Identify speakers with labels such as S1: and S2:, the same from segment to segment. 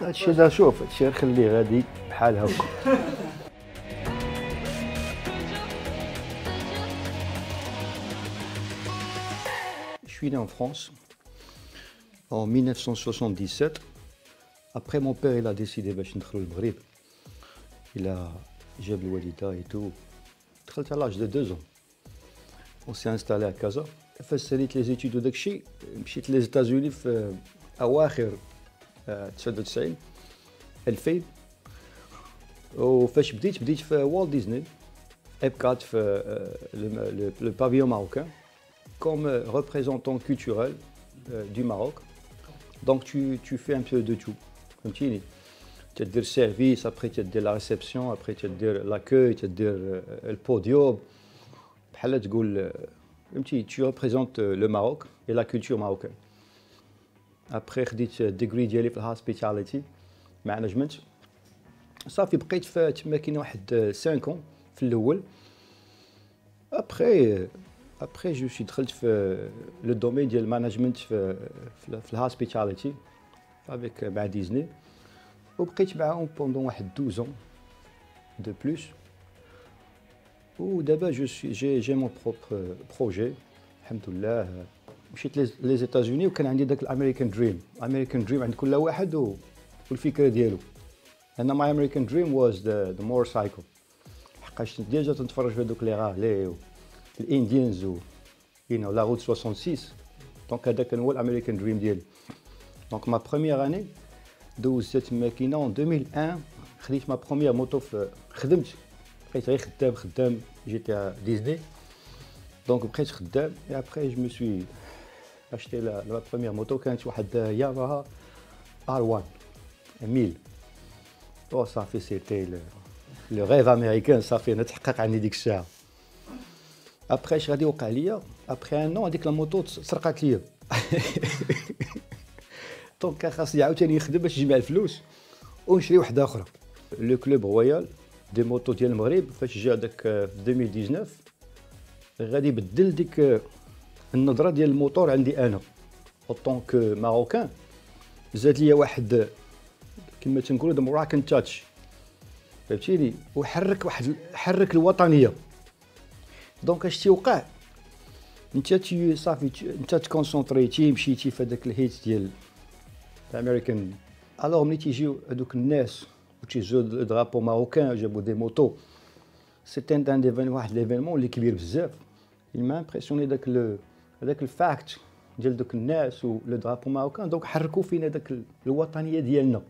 S1: هادشي دا شوف هادشي غير خليه غادي بحال هكا. Je suis né en France en 1977. Après, mon père il a décidé باش ندخلو للمغرب. Il a جاب الوالدة et tout. دخلت à l'âge de 2 ans. On s'est installé à Casa. فاش ساليت لي زيتود وداك الشيء مشيت لي زيتازوني في اواخر 99 2000. وفاش بديت في والت ديزني ابقات في le pavillon marocain comme représentant culturel du Maroc. Donc tu fais un peu de tout. فهمتيني تدير السيرفيس ابري تدير لا ريسبسيون ابري تدير لاكوي تدير البوديوم بحال تقول فهمتي tu représentes le Maroc et la culture marocaine. Après خديت الديغري ديالي في الهوسبيتاليتي مانجمنت صافي بقيت في تما كاين واحد 5 ans في الاول. Après je suis دخلت في لو دومين ديال المانجمنت في الهوسبيتاليتي avec مع ديزني وبقيت معاهم pendant واحد 12 ans de plus. ودابا j'ai mon propre projet الحمد لله. مشيت لي زيتازوني وكان عندي داك الامريكان دريم عند كل واحد والفكره ديالو. انا ماي امريكان دريم واز ذا موتورسايكل حقاش ديجا تنتفرج في هذوك لي غالي الانديانز و لا روت 66. دونك هذا كان هو الامريكان دريم ديالي. دونك ما بروميير اني دوزت تما كاينه 2001 خديت ما بروميير موطو خدمت بقيت غير خدام جيت ديزني. دونك بقيت خدام et après je me suis acheté la première moto كانت واحد ياماها R1 1000. او صافي سيتي لو ريف امريكان صافي انا تحقق عندي ديك الساعه. ابخي اش غادي يوقع ليا ابخي ان نو هذيك لا موطو سرقات ليا. دونك كان خاصني عاوتاني نخدم باش نجمع الفلوس ونشري وحده اخرى. لو كلوب رويال دي موطو ديال المغرب فاش جا داك في 2019 غادي يبدل ديك النظره ديال الموتور عندي انا او طونك ماروكان. زاد ليا واحد كما تنقولوا ذا موراكن تاتش فهمتيني حرك الوطنيه. دونك اش تيوقع انت صافي انت تكونسونطريتي مشيتي في هذاك الهيت ديال الامريكان. الوغ ملي تيجيو هذوك الناس وتيجيو درابو ماروكان جابوا دي موتو سيتي ان واحد ليفينمون اللي كبير بزاف. il m'a impressionné داك الفاكت ديال دوك الناس و لو درابو ماروكان. دونك حركوا فينا داك الوطنيه ديالنا.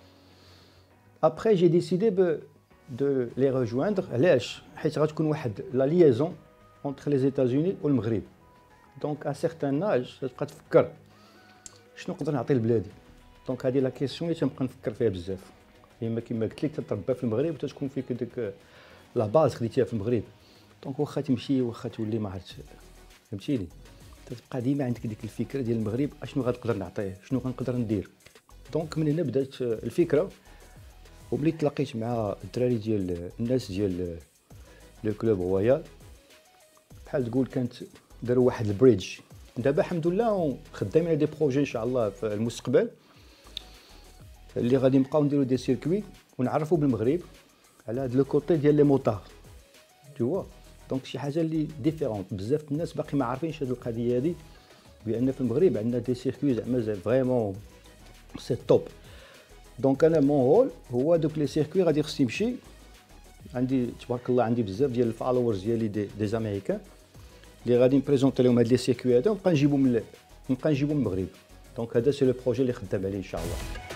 S1: Après j'ai décidé de les rejoindre. علاش حيت غتكون واحد لا ليزون entre les États-Unis والمغرب. دونك à certain âge تبقى تفكر شنو نقدر نعطي لبلادي. دونك هذه لا كيسيون اللي تنبقى نفكر فيها بزاف. اما كما قلت لك تتربى في المغرب وتتكون فيك ديك لا باز خديتيها في المغرب. دونك واخا تمشي واخا تولي ما عرفتش فهمتيني تتبقى ديما عندك ديك الفكره ديال المغرب اشنو غنقدر نعطيه شنو غنقدر ندير. دونك من هنا بدات الفكره. وملي تلاقيت مع الدراري ديال الناس ديال لو كلوب رويال بحال تقول كانت داروا واحد البريدج. دابا الحمد لله خدامين على دي بروجي ان شاء الله في المستقبل اللي غادي نبقاو نديرو دي سيركوي ونعرفوا بالمغرب على هذا لو كوتي ديال لي موطار تو. دونك شي حاجه اللي ديفيرونت بزاف الناس باقي ما عارفينش هذه القضيه هذه بان في المغرب عندنا دي سيركوي زعما فريمون سي توب. دونك انا مون رول هو دوك لي سيركوي غادي خصني نمشي. عندي تبارك الله عندي بزاف ديال الفالورز ديالي دي امريكان اللي غادي نبريزونطي لهم هاد لي سيركوي هذا ونبقى نجيبهم من المغرب. دونك هذا سي لو بروجي اللي خدام عليه ان شاء الله.